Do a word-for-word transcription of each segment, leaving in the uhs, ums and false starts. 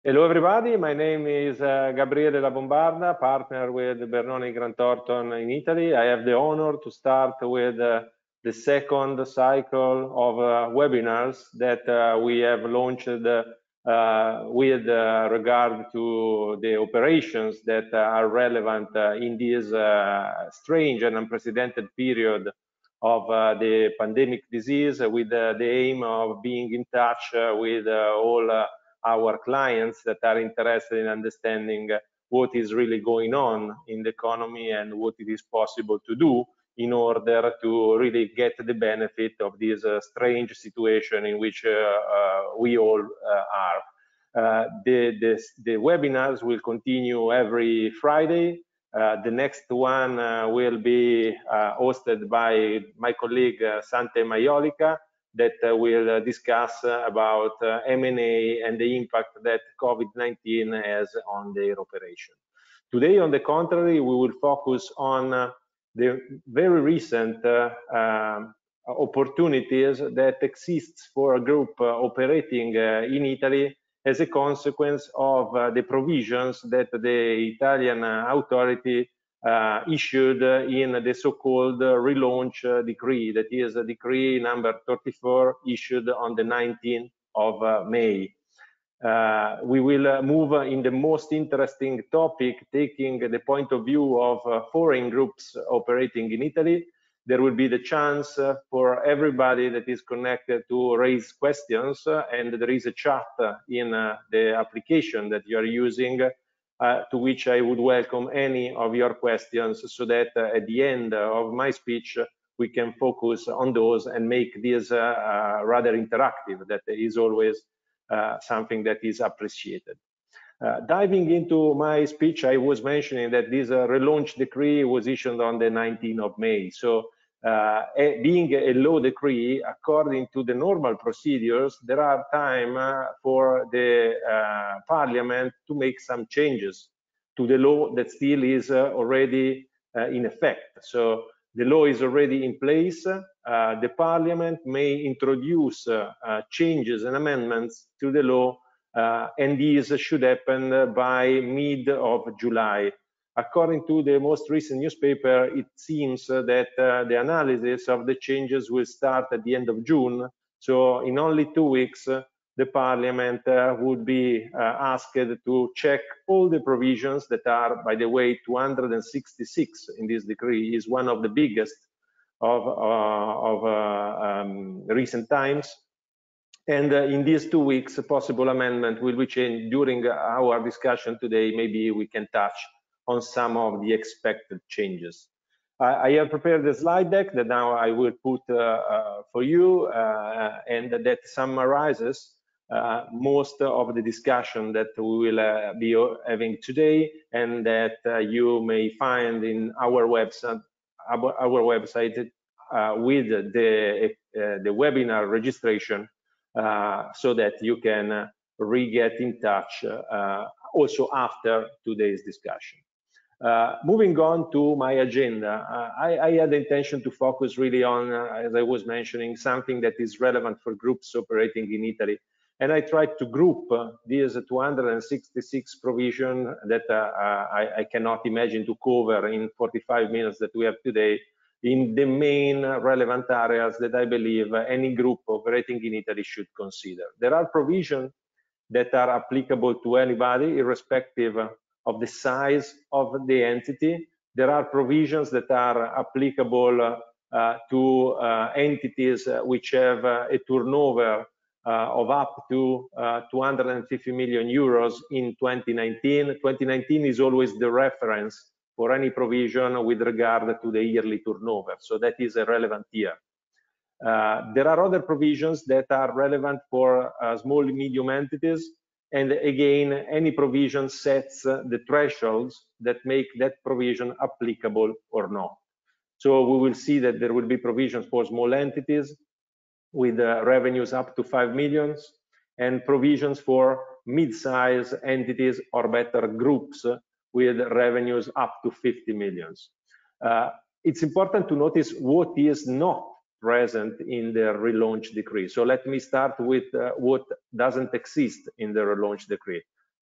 Hello everybody, my name is uh, Gabriele La Bombarda, partner with Bernoni Grant Thornton in Italy. I have the honor to start with uh, the second cycle of uh, webinars that uh, we have launched uh, with uh, regard to the operations that are relevant uh, in this uh, strange and unprecedented period of uh, the pandemic disease, with uh, the aim of being in touch uh, with uh, all uh, our clients that are interested in understanding what is really going on in the economy and what it is possible to do in order to really get the benefit of this uh, strange situation in which uh, uh, we all uh, are. Uh, the, the, the webinars will continue every Friday. Uh, the next one uh, will be uh, hosted by my colleague uh, Sante Maiolica, that uh, will uh, discuss uh, about uh, M and A and the impact that COVID nineteen has on their operation. Today, on the contrary, we will focus on uh, the very recent uh, um, opportunities that exists for a group uh, operating uh, in Italy as a consequence of uh, the provisions that the Italian uh, authority Uh, issued uh, in the so-called uh, relaunch uh, decree, that is a decree number thirty-four issued on the nineteenth of uh, May. Uh, we will uh, move in the most interesting topic, taking the point of view of uh, foreign groups operating in Italy. There will be the chance uh, for everybody that is connected to raise questions, uh, and there is a chat uh, in uh, the application that you are using, Uh, to which I would welcome any of your questions, so that uh, at the end of my speech uh, we can focus on those and make this uh, uh, rather interactive. That is always uh, something that is appreciated. Uh, diving into my speech, I was mentioning that this uh, relaunch decree was issued on the nineteenth of May. So uh, a, being a law decree, according to the normal procedures, there are time uh, for the uh, parliament to make some changes to the law that still is uh, already uh, in effect. So the law is already in place. Uh, the parliament may introduce uh, uh, changes and amendments to the law, Uh, and these should happen by mid of July. According to the most recent newspaper, it seems that uh, the analysis of the changes will start at the end of June. So in only two weeks, uh, the Parliament uh, would be uh, asked to check all the provisions that are, by the way, two hundred sixty-six in this decree, is one of the biggest of, uh, of uh, um, recent times. And uh, in these two weeks, a possible amendment will be changed. During our discussion today, maybe we can touch on some of the expected changes. Uh, I have prepared a slide deck that now I will put uh, uh, for you, uh, and that summarizes uh, most of the discussion that we will uh, be having today, and that uh, you may find in our website, our, our website uh, with the, uh, the webinar registration, Uh, so that you can uh, re-get in touch uh, also after today's discussion. Uh, moving on to my agenda, uh, I, I had the intention to focus really on, uh, as I was mentioning, something that is relevant for groups operating in Italy. And I tried to group uh, these two hundred sixty-six provisions that uh, I, I cannot imagine to cover in forty-five minutes that we have today, in the main relevant areas that I believe any group operating in Italy should consider. There are provisions that are applicable to anybody, irrespective of the size of the entity. There are provisions that are applicable uh, to uh, entities which have uh, a turnover uh, of up to uh, two hundred fifty million euros in twenty nineteen. twenty nineteen is always the reference for any provision with regard to the yearly turnover, so that is a relevant year. Uh, there are other provisions that are relevant for uh, small and medium entities, and again, any provision sets uh, the thresholds that make that provision applicable or not. So we will see that there will be provisions for small entities with uh, revenues up to five million, and provisions for mid-size entities, or better groups, with revenues up to fifty millions. Uh, it's important to notice what is not present in the relaunch decree. So let me start with uh, what doesn't exist in the relaunch decree.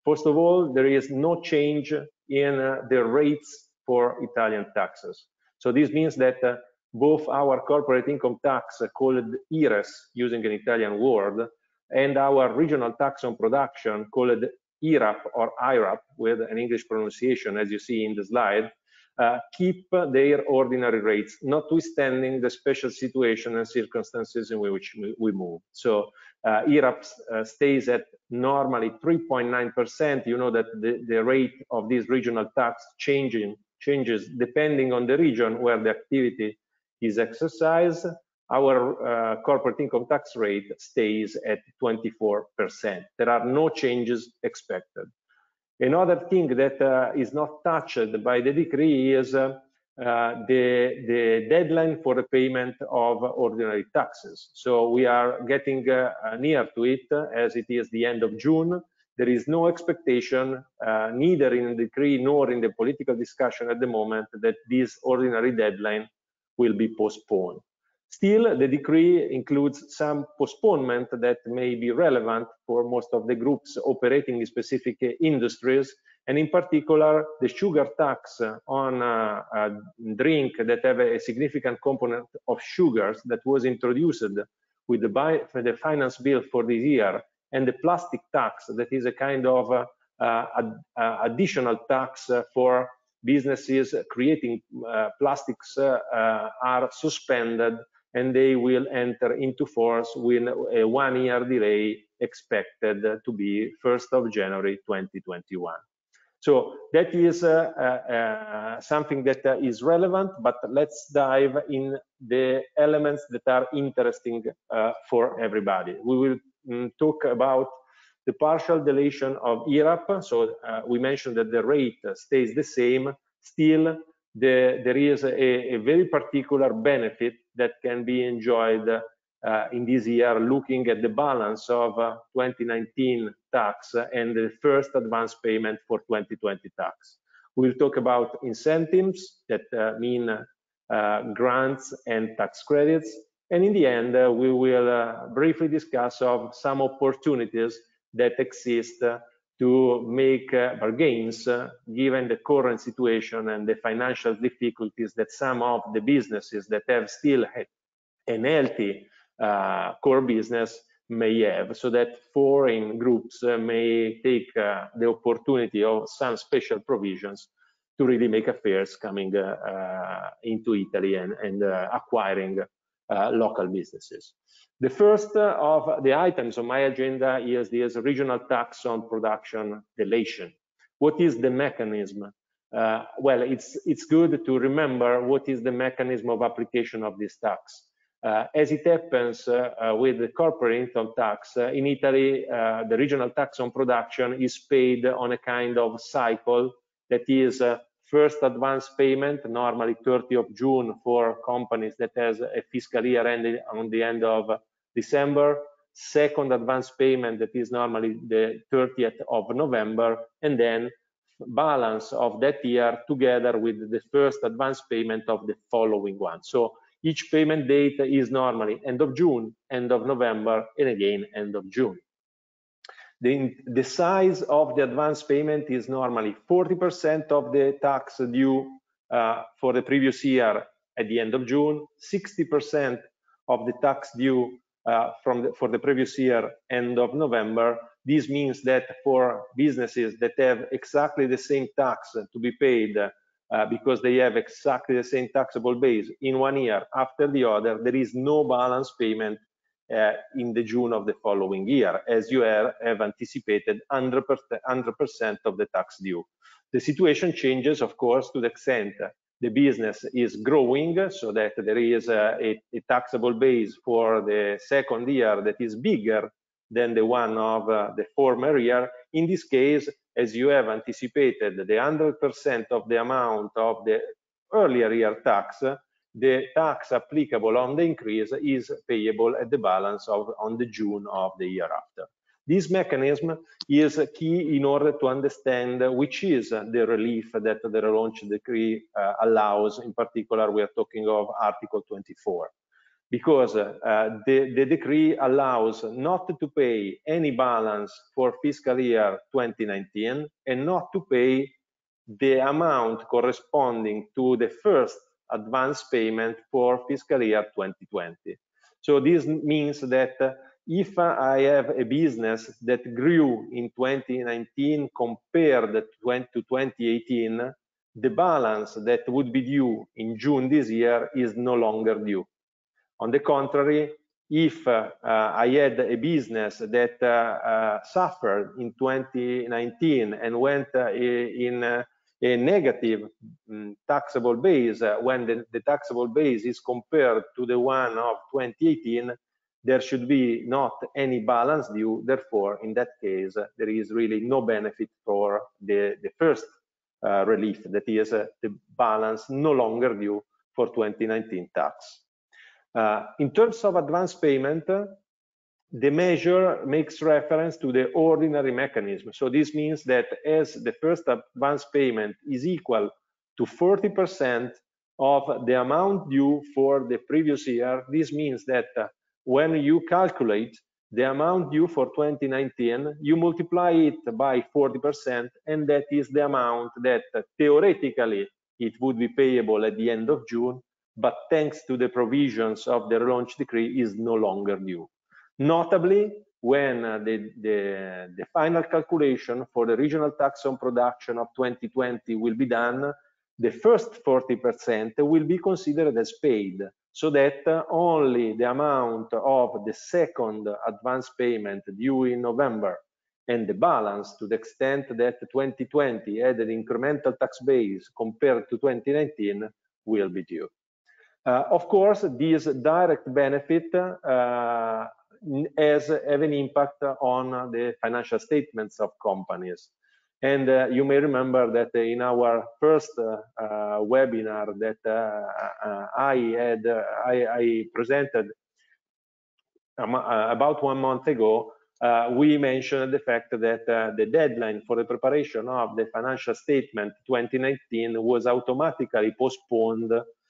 First of all, there is no change in uh, the rates for Italian taxes. So this means that uh, both our corporate income tax, uh, called I R E S, using an Italian word, and our regional tax on production, called I R A P or I R A P, with an English pronunciation, as you see in the slide, uh, keep their ordinary rates, notwithstanding the special situation and circumstances in which we move. So uh, I R A P uh, stays at normally three point nine percent. You know that the, the rate of this regional tax changing changes depending on the region where the activity is exercised. Our uh, corporate income tax rate stays at twenty-four percent. There are no changes expected. Another thing that uh, is not touched by the decree is uh, uh, the, the deadline for the payment of ordinary taxes. So we are getting uh, near to it, uh, as it is the end of June. There is no expectation, uh, neither in the decree nor in the political discussion at the moment, that this ordinary deadline will be postponed. Still, the decree includes some postponement that may be relevant for most of the groups operating in specific industries, and in particular, the sugar tax on uh, a drink that have a significant component of sugars that was introduced with the, buy, the finance bill for this year, and the plastic tax that is a kind of uh, uh, uh, additional tax for businesses creating uh, plastics uh, uh, are suspended, and they will enter into force with a one-year delay expected to be first of January twenty twenty-one. So that is uh, uh, something that uh, is relevant, but let's dive in the elements that are interesting uh, for everybody. We will mm, talk about the partial deletion of I R A P. So uh, we mentioned that the rate stays the same. Still, the, there is a, a very particular benefit that can be enjoyed uh, in this year, looking at the balance of uh, twenty nineteen tax and the first advance payment for twenty twenty tax. We'll talk about incentives that uh, mean uh, grants and tax credits. And in the end, uh, we will uh, briefly discuss of some opportunities that exist uh, to make uh, bargains uh, given the current situation and the financial difficulties that some of the businesses that have still an healthy uh, core business may have, so that foreign groups uh, may take uh, the opportunity of some special provisions to really make affairs coming uh, uh, into Italy and, and uh, acquiring uh, local businesses. The first uh, of the items on my agenda is this regional tax on production deletion. What is the mechanism? Uh, well, it's, it's good to remember what is the mechanism of application of this tax. Uh, as it happens uh, uh, with the corporate income tax, uh, in Italy, uh, the regional tax on production is paid on a kind of cycle that is uh, first advance payment, normally thirtieth of June for companies that has a fiscal year ending on the end of December, second advance payment that is normally the thirtieth of November, and then balance of that year together with the first advance payment of the following one. So each payment date is normally end of June, end of November, and again end of June. The, the size of the advance payment is normally forty percent of the tax due uh, for the previous year at the end of June, sixty percent of the tax due uh, from the, for the previous year end of November. This means that for businesses that have exactly the same tax to be paid uh, because they have exactly the same taxable base in one year after the other, there is no balance payment uh, in the June of the following year, as you have, have anticipated one hundred percent of the tax due. The situation changes, of course, to the extent the business is growing, so that there is a, a, a taxable base for the second year that is bigger than the one of uh, the former year. In this case, as you have anticipated, the one hundred percent of the amount of the earlier year tax, the tax applicable on the increase is payable at the balance of on the June of the year after. This mechanism is key in order to understand which is the relief that the relaunch decree uh, allows. In particular, we are talking of Article twenty-four. because uh, the, the decree allows not to pay any balance for fiscal year twenty nineteen and not to pay the amount corresponding to the first advance payment for fiscal year twenty twenty. So this means that uh, if I have a business that grew in twenty nineteen compared to twenty eighteen, the balance that would be due in June this year is no longer due. On the contrary, if uh, uh, I had a business that uh, uh, suffered in twenty nineteen and went uh, in uh, a negative um, taxable base, uh, when the, the taxable base is compared to the one of twenty eighteen, there should be not any balance due. Therefore, in that case, uh, there is really no benefit for the, the first uh, relief, that is uh, the balance no longer due for twenty nineteen tax. Uh, in terms of advance payment, uh, the measure makes reference to the ordinary mechanism. So this means that as the first advance payment is equal to forty percent of the amount due for the previous year, this means that uh, when you calculate the amount due for twenty nineteen, you multiply it by forty percent, and that is the amount that uh, theoretically it would be payable at the end of June, but thanks to the provisions of the relaunch decree is no longer due. Notably, when uh, the, the, the final calculation for the regional tax on production of twenty twenty will be done, the first forty percent will be considered as paid, so that uh, only the amount of the second advance payment due in November and the balance, to the extent that twenty twenty had an incremental tax base compared to twenty nineteen, will be due. Uh, of course, this direct benefit uh, has have an impact on the financial statements of companies. And uh, you may remember that in our first uh, uh, webinar that uh, uh, I had, uh, I, I presented um, uh, about one month ago, uh, we mentioned the fact that uh, the deadline for the preparation of the financial statement twenty nineteen was automatically postponed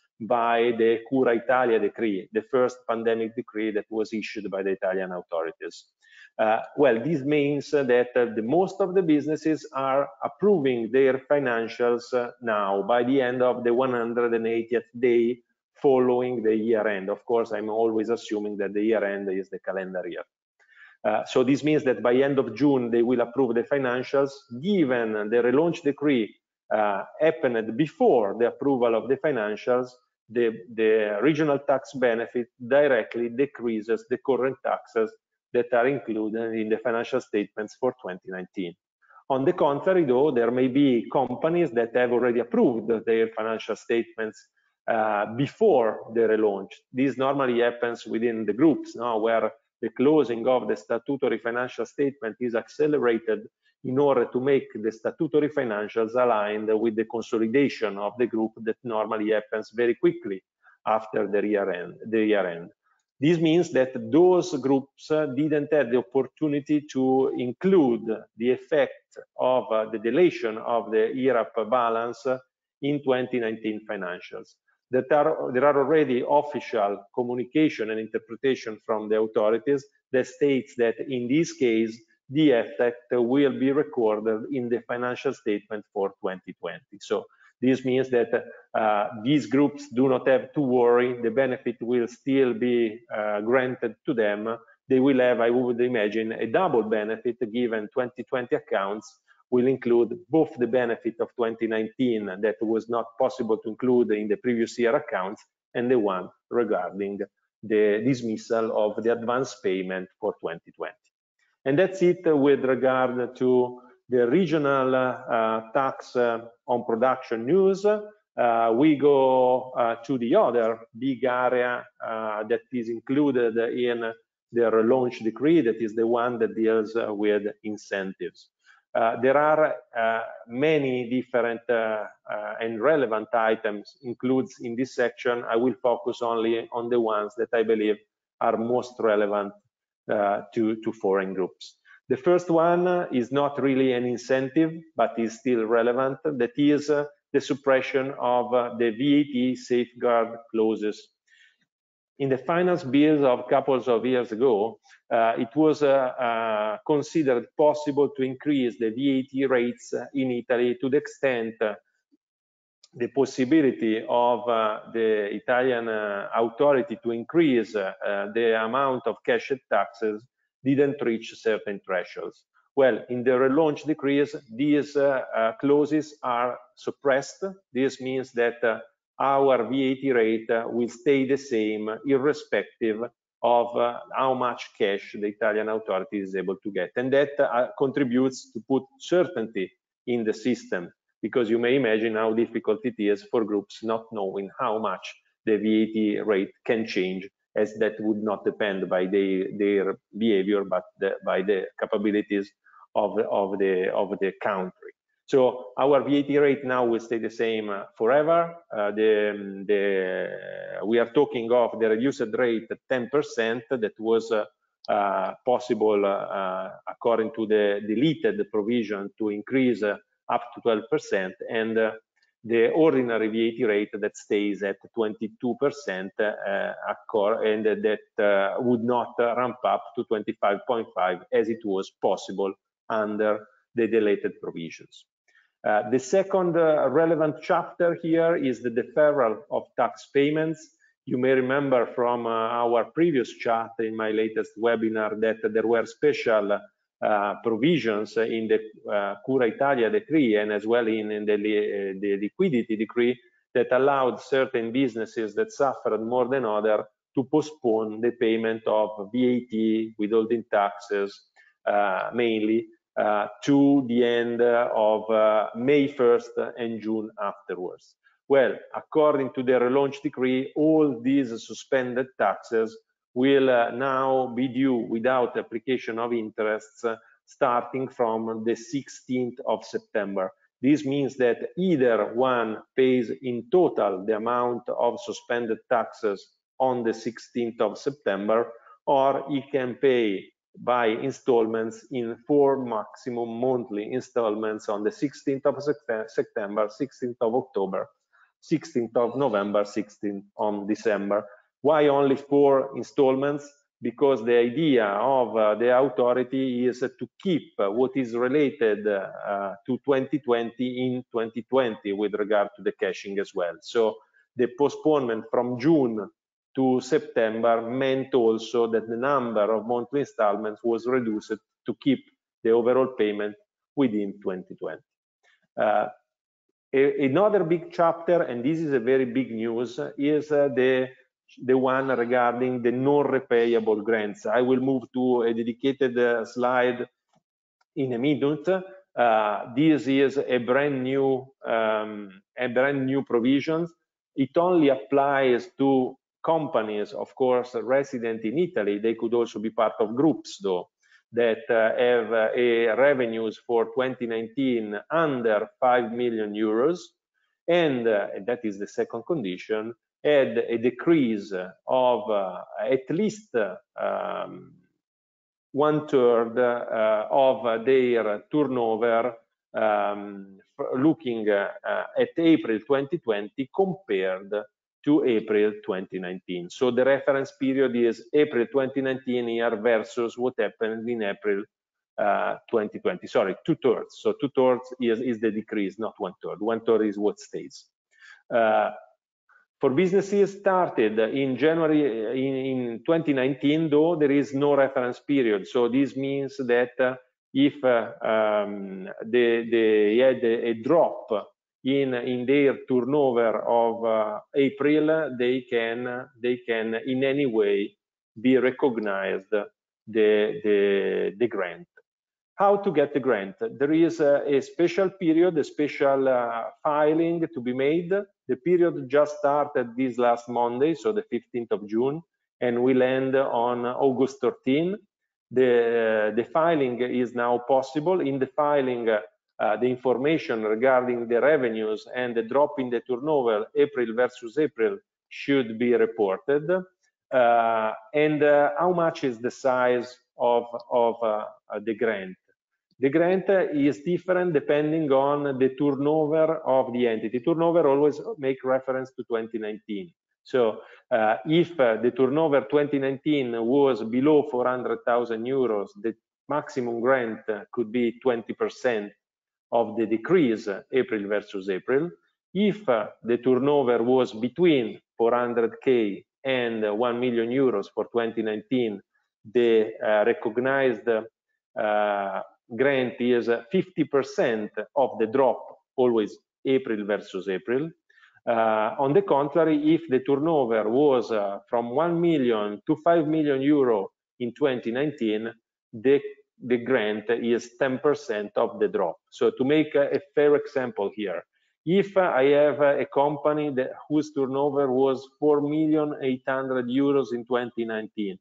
by the Cura Italia decree, the first pandemic decree that was issued by the Italian authorities. Uh, well, this means that uh, the most of the businesses are approving their financials uh, now by the end of the one hundred eightieth day following the year end. Of course, I'm always assuming that the year end is the calendar year. Uh, so this means that by end of June, they will approve the financials. Given the relaunch decree uh, happened before the approval of the financials, the, the regional tax benefit directly decreases the current taxes that are included in the financial statements for twenty nineteen. On the contrary, though, there may be companies that have already approved their financial statements uh, before the relaunch. This normally happens within the groups, no, where the closing of the statutory financial statement is accelerated in order to make the statutory financials aligned with the consolidation of the group that normally happens very quickly after the year end. The year end. This means that those groups uh, didn't have the opportunity to include the effect of uh, the deletion of the I R A P balance uh, in twenty nineteen financials. That are, there are already official communication and interpretation from the authorities that states that in this case, the effect will be recorded in the financial statement for twenty twenty. So this means that uh, these groups do not have to worry. The benefit will still be uh, granted to them. They will have, I would imagine, a double benefit, given twenty twenty accounts will include both the benefit of twenty nineteen that was not possible to include in the previous year accounts, and the one regarding the dismissal of the advance payment for twenty twenty. And that's it with regard to the regional uh, tax uh, on production news. Uh, we go uh, to the other big area uh, that is included in the relaunch decree, that is the one that deals uh, with incentives. Uh, there are uh, many different uh, uh, and relevant items included in this section. I will focus only on the ones that I believe are most relevant uh, to, to foreign groups. The first one is not really an incentive, but is still relevant. That is uh, the suppression of uh, the V A T safeguard clauses. in the finance bills of couples of years ago, uh, it was uh, uh, considered possible to increase the V A T rates in Italy to the extent uh, the possibility of uh, the Italian uh, authority to increase uh, uh, the amount of cash taxes didn't reach certain thresholds. Well, in the relaunch decrees, these uh, uh, clauses are suppressed. This means that uh, our V A T rate uh, will stay the same irrespective of uh, how much cash the Italian authority is able to get. And that uh, contributes to put certainty in the system, because you may imagine how difficult it is for groups not knowing how much the V A T rate can change, as that would not depend by the, their behavior, but the, by the capabilities of, of, the, of the country. So our V A T rate now will stay the same uh, forever. Uh, the, the, we are talking of the reduced rate at ten percent that was uh, uh, possible uh, according to the deleted provision to increase uh, up to twelve percent, and uh, the ordinary V A T rate that stays at twenty-two percent, uh, and that uh, would not uh, ramp up to twenty-five point five as it was possible under the deleted provisions. Uh, the second uh, relevant chapter here is the deferral of tax payments. You may remember from uh, our previous chat in my latest webinar that there were special uh, provisions in the uh, Cura Italia decree, and as well in, in the, uh, the liquidity decree, that allowed certain businesses that suffered more than others to postpone the payment of V A T, withholding taxes, uh, mainly, Uh, to the end uh, of uh, May first and June afterwards. Well, according to the relaunch decree, all these suspended taxes will uh, now be due without application of interests uh, starting from the sixteenth of September. This means that either one pays in total the amount of suspended taxes on the sixteenth of September, or he can pay by installments in four maximum monthly installments on the sixteenth of September, sixteenth of October, sixteenth of November, sixteenth of December. Why only four installments? Because the idea of uh, the authority is uh, to keep uh, what is related uh, to twenty twenty in twenty twenty with regard to the caching as well. So the postponement from June to September meant also that the number of monthly installments was reduced to keep the overall payment within twenty twenty. Uh, a, another big chapter, and this is a very big news, is uh, the, the one regarding the non-repayable grants. I will move to a dedicated uh, slide in a minute. Uh, this is a brand new, um, a brand new provision. It only applies to companies, of course, resident in Italy. They could also be part of groups, though, that uh, have uh, a revenues for twenty nineteen under five million euros, and, uh, and that is the second condition, had a decrease of uh, at least uh, um, one third uh, of their turnover um, looking uh, at April twenty twenty compared to April twenty nineteen. So the reference period is April twenty nineteen year versus what happened in April uh, twenty twenty. Sorry, two thirds. So two thirds is, is the decrease, not one third. One third is what stays. Uh, For businesses started in January in, in twenty nineteen, though, there is no reference period. So this means that uh, if uh, um, they, they had a, a drop in, in their turnover of uh, April, they can, they can in any way be recognized the, the, the grant. How to get the grant? There is a, a special period, a special uh, filing to be made. The period just started this last Monday, so the fifteenth of June, and will end on August thirteenth. The, uh, the filing is now possible. In the filing, uh, uh, the information regarding the revenues and the drop in the turnover, April versus April, should be reported. Uh, and uh, how much is the size of, of uh, the grant? The grant is different depending on the turnover of the entity. Turnover always make reference to twenty nineteen. So uh, if uh, the turnover twenty nineteen was below four hundred thousand euros, the maximum grant could be twenty percent of the decrease April versus April. If uh, the turnover was between four hundred K and one million euros for twenty nineteen, the uh, recognized uh, grant is fifty percent of the drop, always April versus April. Uh, on the contrary, if the turnover was uh, from one million to five million euro in twenty nineteen, the, the grant is ten percent of the drop. So to make a, a fair example here, if uh, I have uh, a company that, whose turnover was four million eight hundred euros in twenty nineteen,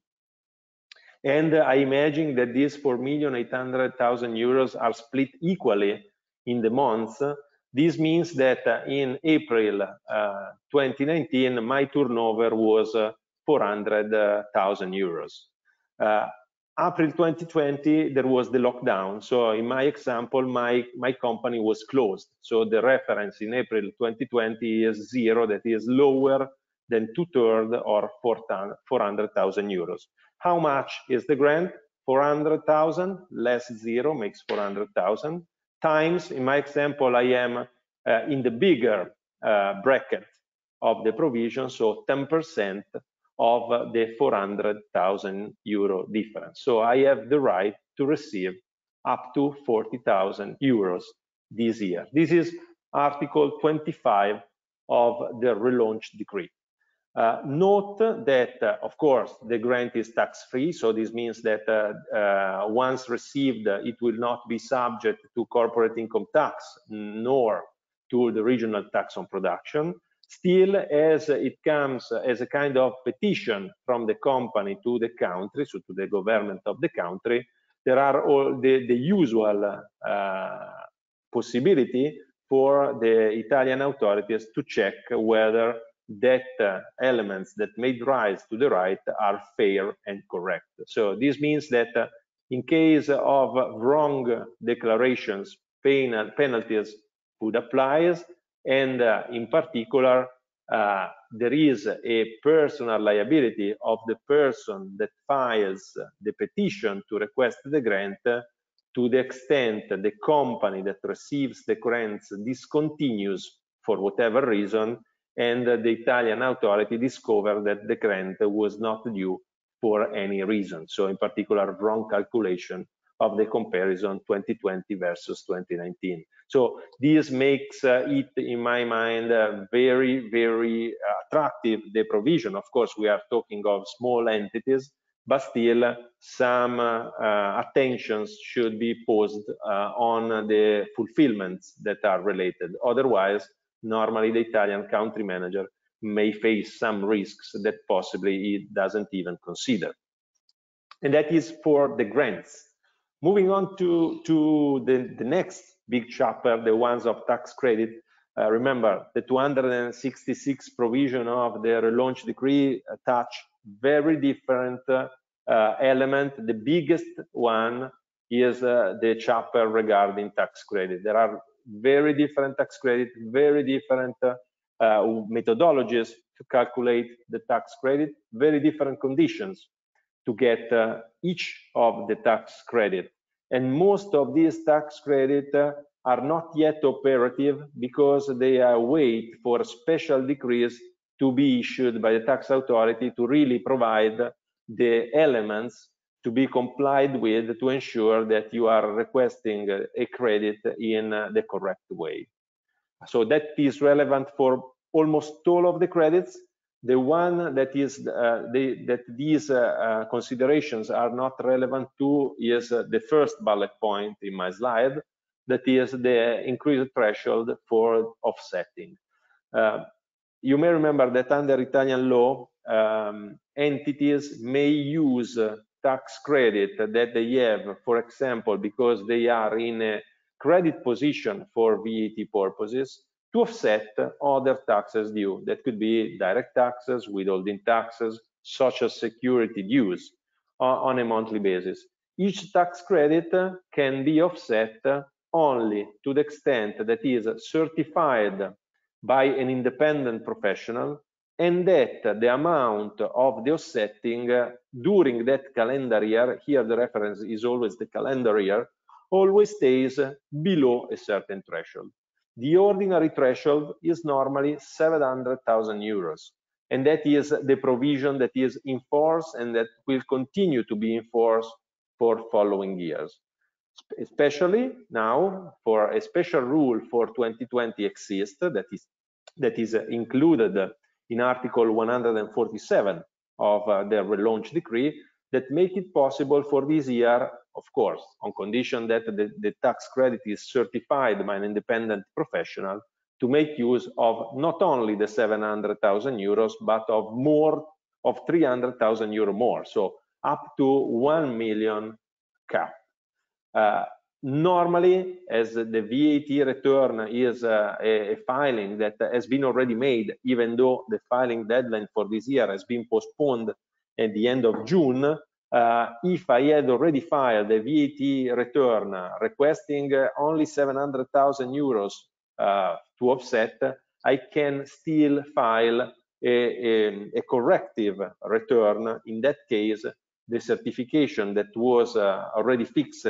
and uh, I imagine that these four million eight hundred thousand euros are split equally in the months, this means that uh, in April uh, twenty nineteen, my turnover was uh, four hundred thousand euros. Uh, April twenty twenty, there was the lockdown. So in my example, my, my company was closed. So the reference in April twenty twenty is zero, that is lower than two-thirds or four hundred thousand euros. How much is the grant? four hundred thousand less zero makes four hundred thousand. Times, in my example, I am uh, in the bigger uh, bracket of the provision, so ten percent of the four hundred thousand euro difference. So I have the right to receive up to forty thousand euros this year. This is Article twenty-five of the relaunch decree. Uh, note that, uh, of course, the grant is tax-free, so this means that uh, uh, once received, uh, it will not be subject to corporate income tax, nor to the regional tax on production. Still, as it comes as a kind of petition from the company to the country, so to the government of the country, there are all the, the usual uh, possibility for the Italian authorities to check whether that uh, elements that made rise to the right are fair and correct. So this means that uh, in case of wrong declarations, penal penalties would apply, and uh, in particular, uh, there is a personal liability of the person that files the petition to request the grant uh, to the extent the company that receives the grants discontinues for whatever reason, and the Italian authority discovered that the grant was not due for any reason. So in particular, wrong calculation of the comparison twenty twenty versus twenty nineteen. So this makes uh, it, in my mind, uh, very, very attractive, the provision. Of course, we are talking of small entities, but still uh, some uh, uh, attentions should be posed uh, on the fulfillments that are related. Otherwise, normally the Italian country manager may face some risks that possibly he doesn't even consider. And that is for the grants. Moving on to, to the, the next big chapter, the ones of tax credit. Uh, remember, the two hundred sixty-six provision of the relaunch decree uh, touch very different uh, uh, element. The biggest one is uh, the chapter regarding tax credit. There are very different tax credit, very different uh, uh, methodologies to calculate the tax credit, very different conditions to get uh, each of the tax credit. And most of these tax credit uh, are not yet operative because they are wait for special decrees to be issued by the tax authority to really provide the elements to be complied with to ensure that you are requesting a credit in the correct way. So that is relevant for almost all of the credits. The one that is uh, the, that these uh, uh, considerations are not relevant to is uh, the first bullet point in my slide, that is the increased threshold for offsetting. Uh, you may remember that under Italian law, um, entities may use uh, tax credit that they have, for example, because they are in a credit position for V A T purposes, to offset other taxes due. That could be direct taxes, withholding taxes, social security dues uh, on a monthly basis. Each tax credit can be offset only to the extent that is certified by an independent professional and that the amount of the offsetting uh, during that calendar year, here the reference is always the calendar year, always stays below a certain threshold. The ordinary threshold is normally seven hundred thousand euros, and that is the provision that is in force and that will continue to be in force for following years. Especially now, for a special rule for twenty twenty exists that is that is included in Article one hundred forty-seven of uh, the relaunch decree, that make it possible for this year, of course, on condition that the, the tax credit is certified by an independent professional, to make use of not only the seven hundred thousand euros, but of more, of three hundred thousand euro more, so up to one million cap. Uh, normally, as the V A T return is uh, a, a filing that has been already made, even though the filing deadline for this year has been postponed at the end of June, uh, if I had already filed a V A T return uh, requesting uh, only seven hundred thousand euros uh, to offset, I can still file a, a, a corrective return. In that case, the certification that was uh, already fixed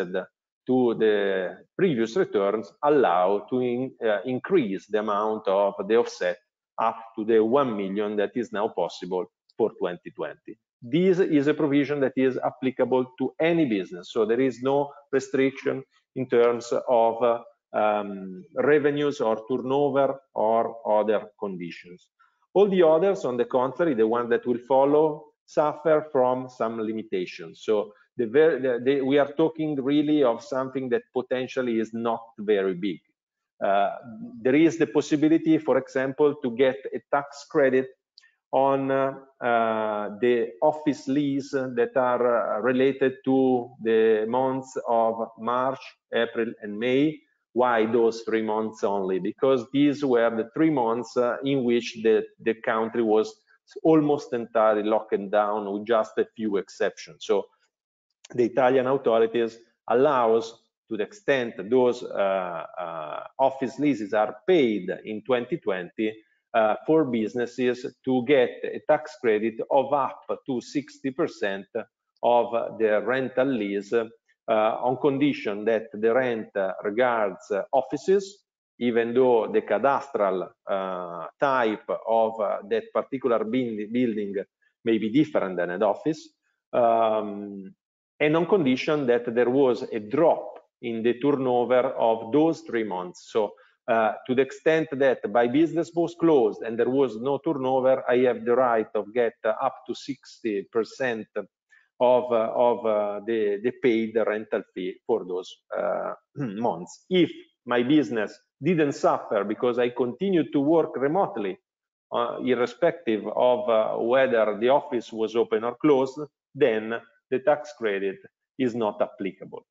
to the previous returns allow to in, uh, increase the amount of the offset up to the one million that is now possible for twenty twenty. This is a provision that is applicable to any business, so there is no restriction in terms of uh, um, revenues or turnover or other conditions. All the others, on the contrary, the ones that will follow, suffer from some limitations. So the, the, the, we are talking really of something that potentially is not very big. Uh, there is the possibility, for example, to get a tax credit on uh, uh, the office lease that are uh, related to the months of March, April, and May. Why those three months only? Because these were the three months uh, in which the, the country was almost entirely locked down with just a few exceptions. So the Italian authorities allows, to the extent those uh, uh, office leases are paid in twenty twenty, uh, for businesses to get a tax credit of up to sixty percent of the rental lease, uh, on condition that the rent regards uh, offices, even though the cadastral uh, type of uh, that particular building may be different than an office, um, and on condition that there was a drop in the turnover of those three months. So uh, to the extent that my business was closed and there was no turnover, I have the right of get uh, up to sixty percent of, uh, of uh, the, the paid rental fee for those uh, months. If my business didn't suffer because I continued to work remotely, uh, irrespective of uh, whether the office was open or closed, then the tax credit is not applicable.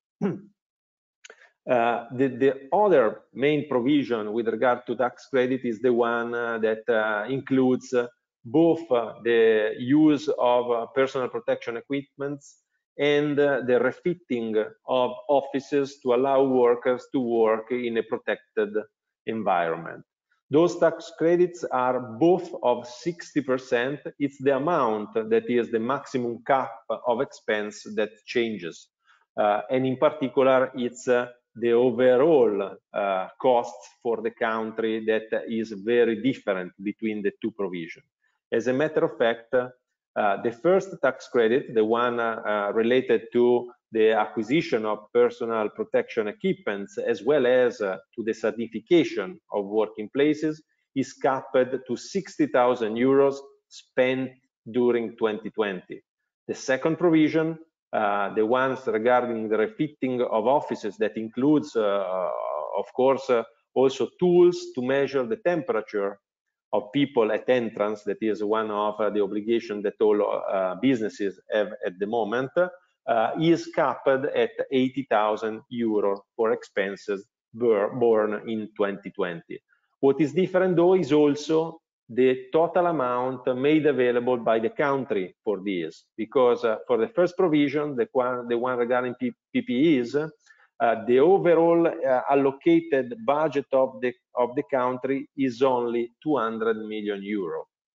Uh, the, the other main provision with regard to tax credit is the one uh, that uh, includes uh, both uh, the use of uh, personal protection equipments and uh, the refitting of offices to allow workers to work in a protected environment. Those tax credits are both of sixty percent. It's the amount that is the maximum cap of expense that changes. Uh, and in particular, it's uh, the overall uh, cost for the country that is very different between the two provisions. As a matter of fact, uh, the first tax credit, the one uh, uh, related to the acquisition of personal protection equipments, as well as uh, to the certification of working places, is capped to sixty thousand euros spent during twenty twenty. The second provision, uh, the ones regarding the refitting of offices, that includes, uh, of course, uh, also tools to measure the temperature of people at entrance. That is one of uh, the obligations that all uh, businesses have at the moment. Uh, is capped at eighty thousand euro for expenses borne in twenty twenty. What is different though is also the total amount made available by the country for this, because uh, for the first provision, the one, the one regarding P P Es, uh, the overall uh, allocated budget of the of the country is only two hundred million euro.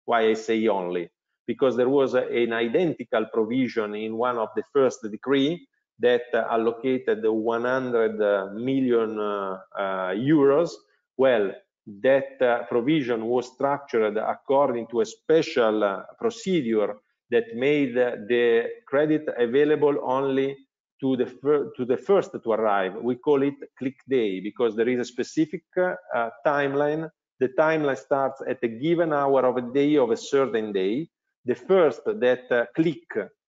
Why I say only? Because there was a, an identical provision in one of the first decree that uh, allocated one hundred million uh, uh, euros. Well, that uh, provision was structured according to a special uh, procedure that made uh, the credit available only to the, to the first to arrive. We call it click day because there is a specific uh, timeline. The timeline starts at a given hour of a day of a certain day. The first that uh, click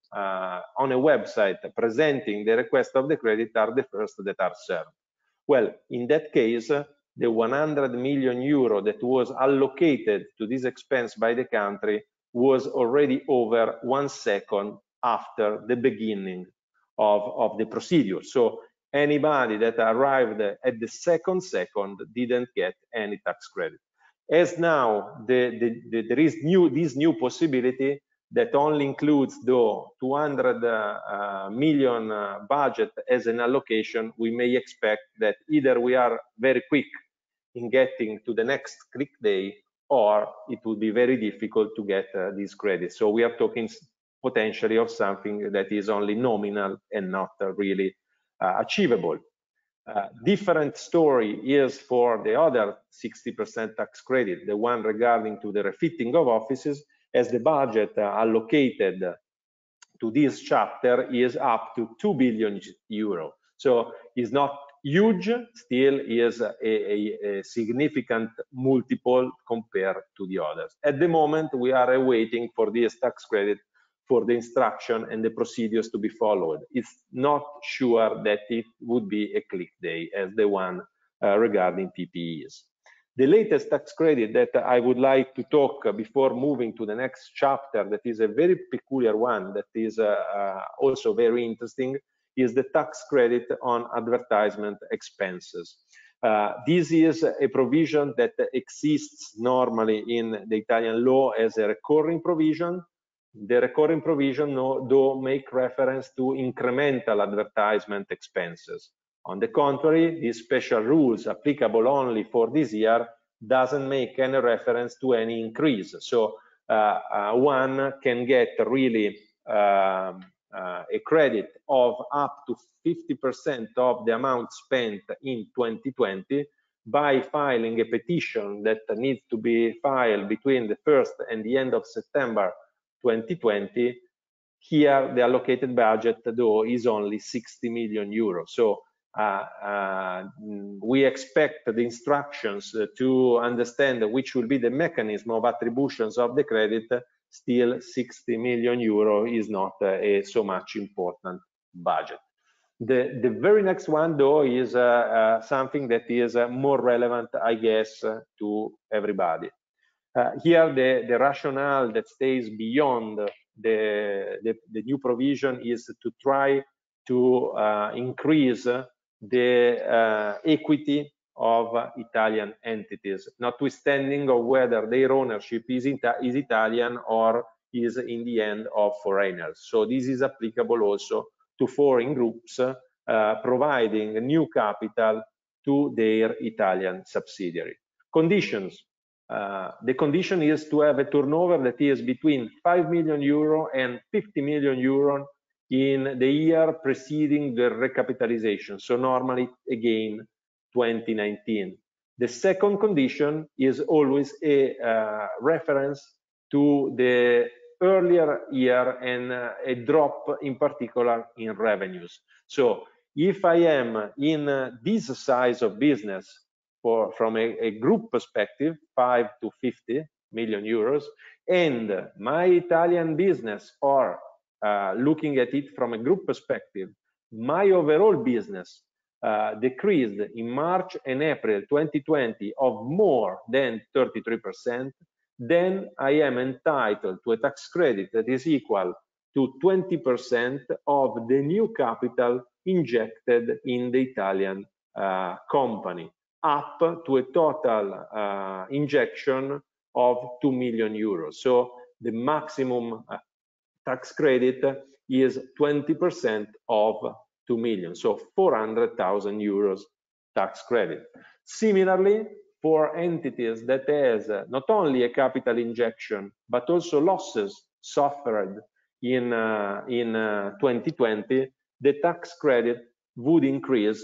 uh, on a website presenting the request of the credit are the first that are served. Well, in that case, uh, the one hundred million euro that was allocated to this expense by the country was already over one second after the beginning of, of the procedure. So anybody that arrived at the second second didn't get any tax credit. As now the, the, the, there is new this new possibility that only includes the two hundred uh, million uh, budget as an allocation, we may expect that either we are very quick in getting to the next click day, or it would be very difficult to get uh, these credits. So we are talking potentially of something that is only nominal and not uh, really uh, achievable. Uh, different story is for the other sixty percent tax credit, the one regarding to the refitting of offices, as the budget uh, allocated to this chapter is up to two billion euro. So it's not huge, still is a, a, a significant multiple compared to the others. At the moment, we are awaiting for this tax credit for the instruction and the procedures to be followed. It's not sure that it would be a click day as the one uh, regarding P P Es. The latest tax credit that I would like to talk before moving to the next chapter, that is a very peculiar one, that is uh, uh, also very interesting, is the tax credit on advertisement expenses. Uh, this is a provision that exists normally in the Italian law as a recurring provision. The recurring provision no, do make reference to incremental advertisement expenses. On the contrary, these special rules applicable only for this year doesn't make any reference to any increase. So uh, uh, one can get really um, uh, a credit of up to fifty percent of the amount spent in twenty twenty by filing a petition that needs to be filed between the first and the end of September twenty twenty. Here, the allocated budget, though, is only sixty million euros. So uh, uh, we expect the instructions uh, to understand which will be the mechanism of attributions of the credit. Still, sixty million euro is not uh, a so much important budget. The, the very next one, though, is uh, uh, something that is uh, more relevant, I guess, uh, to everybody. Uh, here, the, the rationale that stays beyond the, the, the new provision is to try to uh, increase the uh, equity of uh, Italian entities, notwithstanding of whether their ownership is, is Italian or is in the end of foreigners. So this is applicable also to foreign groups uh, providing new capital to their Italian subsidiary. Conditions. Uh, the condition is to have a turnover that is between five million euro and fifty million euro in the year preceding the recapitalization. So normally, again, twenty nineteen. The second condition is always a uh, reference to the earlier year and uh, a drop in particular in revenues. So if I am in uh, this size of business, for from a, a group perspective, five to fifty million euros, and my Italian business, or uh, looking at it from a group perspective, my overall business uh, decreased in March and April twenty twenty of more than thirty-three percent, then I am entitled to a tax credit that is equal to twenty percent of the new capital injected in the Italian uh, company, up to a total uh, injection of two million euros. So the maximum uh, tax credit is twenty percent of two million, so four hundred thousand euros tax credit. Similarly, for entities that has not only a capital injection, but also losses suffered in, uh, in uh, twenty twenty, the tax credit would increase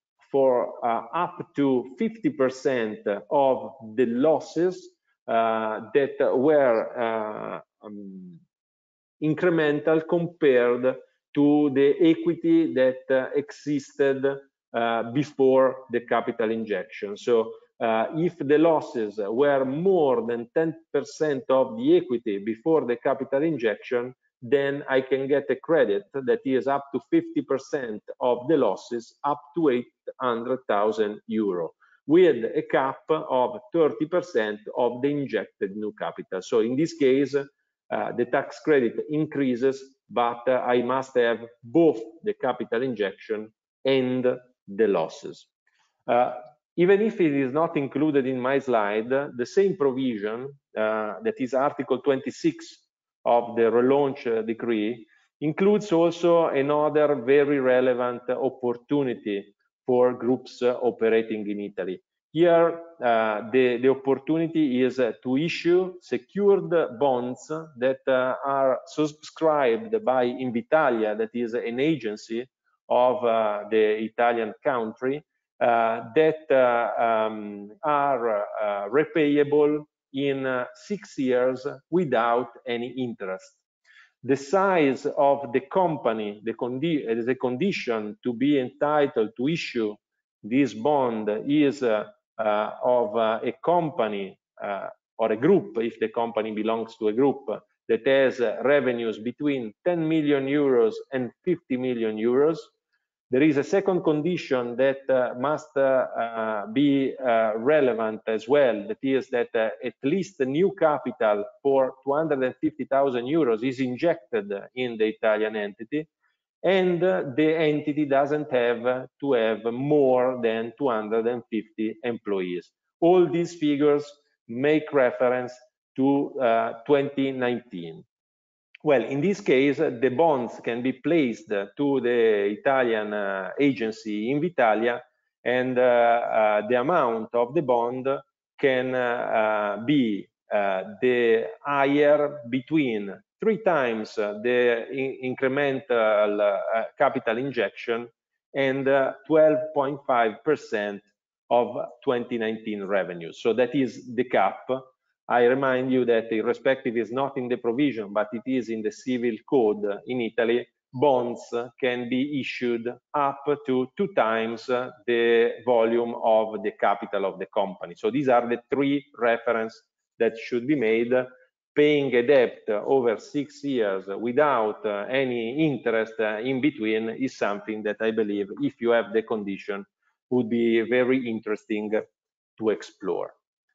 for uh, up to fifty percent of the losses uh, that were uh, um, incremental compared to the equity that uh, existed uh, before the capital injection. So uh, if the losses were more than ten percent of the equity before the capital injection, then I can get a credit that is up to fifty percent of the losses, up to eight hundred thousand euro, with a cap of thirty percent of the injected new capital. So in this case, uh, the tax credit increases, but uh, I must have both the capital injection and the losses. Uh, even if it is not included in my slide, the same provision, uh, that is Article twenty-six of the relaunch uh, decree, includes also another very relevant opportunity for groups uh, operating in Italy. Here, uh, the, the opportunity is uh, to issue secured bonds that uh, are subscribed by Invitalia, that is an agency of uh, the Italian country, uh, that uh, um, are uh, repayable in uh, six years without any interest. The size of the company, the, condi the condition to be entitled to issue this bond is uh, uh, of uh, a company uh, or a group, if the company belongs to a group, that has uh, revenues between ten million euros and fifty million euros. There is a second condition that uh, must uh, uh, be uh, relevant as well. That is that uh, at least the new capital for two hundred fifty thousand euros is injected in the Italian entity, and uh, the entity doesn't have to have more than two hundred fifty employees. All these figures make reference to uh, twenty nineteen. Well, in this case, the bonds can be placed to the Italian uh, agency Invitalia, and uh, uh, the amount of the bond can uh, uh, be uh, the higher between three times the in incremental uh, capital injection and twelve point five percent of twenty nineteen revenues. So that is the cap. I remind you that irrespective is not in the provision, but it is in the civil code in Italy. Bonds can be issued up to two times the volume of the capital of the company. So these are the three references that should be made. Paying a debt over six years without any interest in between is something that I believe, if you have the condition, would be very interesting to explore.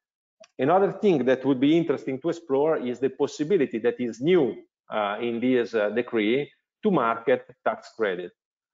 Another thing that would be interesting to explore is the possibility that is new uh, in this uh, decree to market tax credit.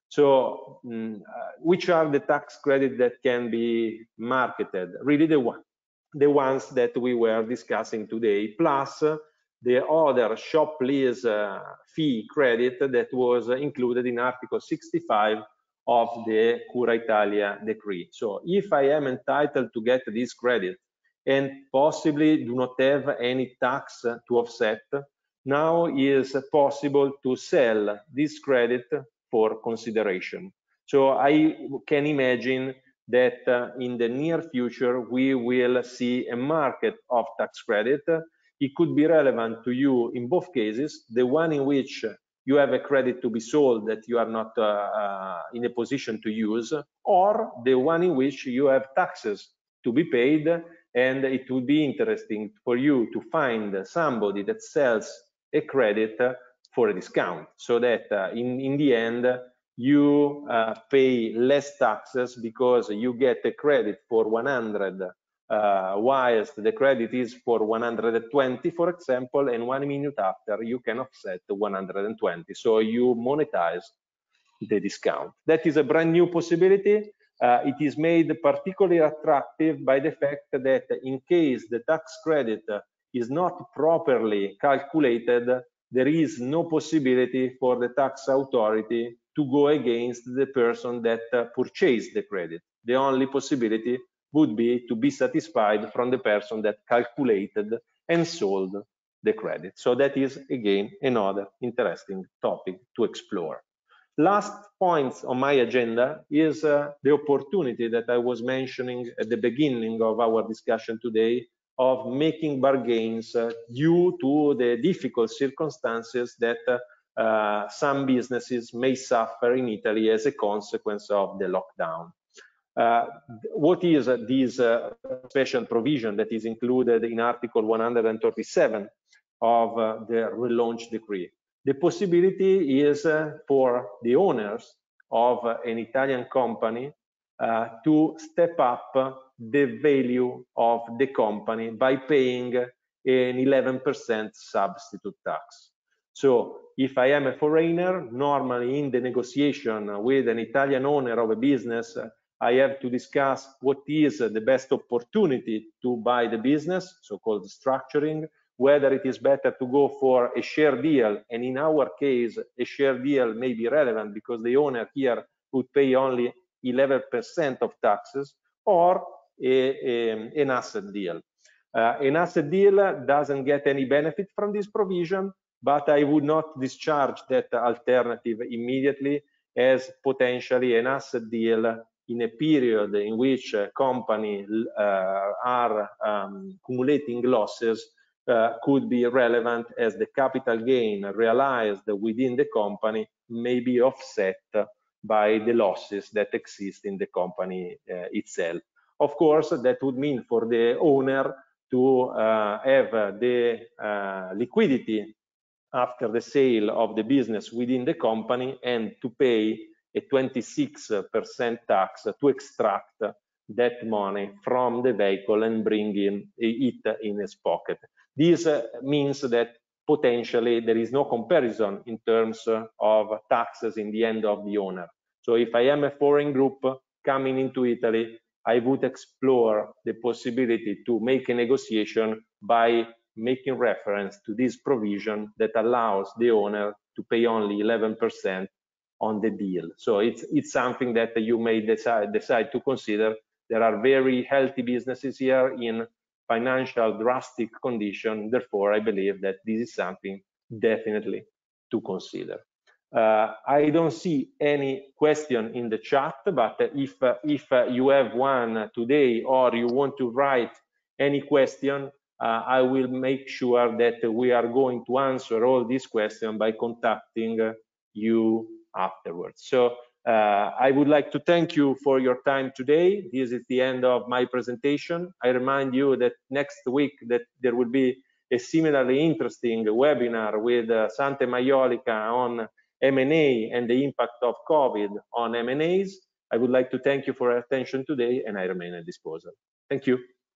So mm, uh, which are the tax credit that can be marketed? Really the, one, the ones that we were discussing today, plus uh, the other shop lease uh, fee credit that was included in Article sixty-five of the Cura Italia decree. So if I am entitled to get this credit and possibly do not have any tax to offset, now is possible to sell this credit for consideration. So I can imagine that uh, in the near future, we will see a market of tax credit. It could be relevant to you in both cases, the one in which you have a credit to be sold that you are not uh, uh, in a position to use, or the one in which you have taxes to be paid, and it would be interesting for you to find somebody that sells a credit for a discount, so that uh, in, in the end, you uh, pay less taxes because you get a credit for one hundred, uh, whilst the credit is for one hundred twenty, for example, and one minute after you can offset one hundred twenty. So you monetize the discount. That is a brand new possibility. Uh, it is made particularly attractive by the fact that in case the tax credit is not properly calculated, there is no possibility for the tax authority to go against the person that uh, purchased the credit. The only possibility would be to be satisfied from the person that calculated and sold the credit. So that is, again, another interesting topic to explore. Last point on my agenda is uh, the opportunity that I was mentioning at the beginning of our discussion today of making bargains uh, due to the difficult circumstances that uh, uh, some businesses may suffer in Italy as a consequence of the lockdown. Uh, what is uh, this uh, special provision that is included in Article one hundred thirty-seven of uh, the relaunch decree? The possibility is uh, for the owners of uh, an Italian company uh, to step up the value of the company by paying an eleven percent substitute tax. So if I am a foreigner, normally in the negotiation with an Italian owner of a business, I have to discuss what is the best opportunity to buy the business, so-called structuring, whether it is better to go for a share deal, and in our case, a share deal may be relevant because the owner here would pay only eleven percent of taxes, or a, a, an asset deal. Uh, an asset deal doesn't get any benefit from this provision, but I would not discharge that alternative immediately, as potentially an asset deal in a period in which a company uh, are um, accumulating losses uh, could be relevant, as the capital gain realized within the company may be offset by the losses that exist in the company uh, itself. Of course, that would mean for the owner to uh, have the uh, liquidity after the sale of the business within the company and to pay a twenty-six percent tax to extract that money from the vehicle and bring in it in his pocket. This uh, means that potentially there is no comparison in terms of taxes in the end of the owner. So if I am a foreign group coming into Italy, I would explore the possibility to make a negotiation by making reference to this provision that allows the owner to pay only eleven percent on the deal. So it's, it's something that you may decide, decide to consider. There are very healthy businesses here in financial drastic condition. Therefore, I believe that this is something definitely to consider. Uh, I don't see any question in the chat, but if, uh, if uh, you have one today or you want to write any question, uh, I will make sure that we are going to answer all these questions by contacting uh, you afterwards. So uh, I would like to thank you for your time today. This is the end of my presentation. I remind you that next week that there will be a similarly interesting webinar with uh, Sante Maiolica on M and A and the impact of COVID on M and As. I would like to thank you for your attention today, and I remain at disposal. Thank you.